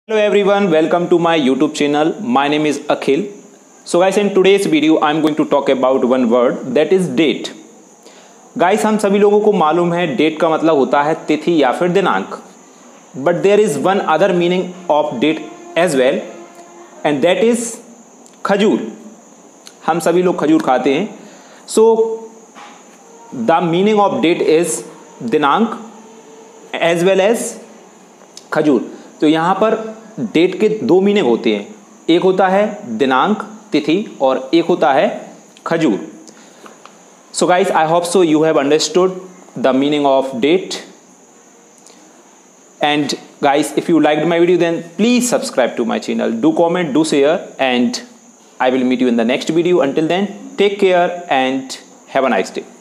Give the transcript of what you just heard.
Hello everyone, welcome to my YouTube channel. My name is Akhil. So guys, in today's video I'm going to talk about one word, that is date. Guys, हम सभी लोगों को मालूम है date का मतलब होता है तिथि या फिर दिनांक. But there is one other meaning of date as well, and that is खजूर. हम सभी लोग खजूर खाते हैं. So the meaning of date is दिनांक as well as खजूर. तो यहाँ पर डेट के दो मीनिंग होते हैं, एक होता है दिनांक तिथि और एक होता है खजूर. So guys, I hope so you have understood the meaning of date. And guys, if you liked my video then please subscribe to my channel, do comment, do share, and I will meet you in the next video. Until then, take care and have a nice day.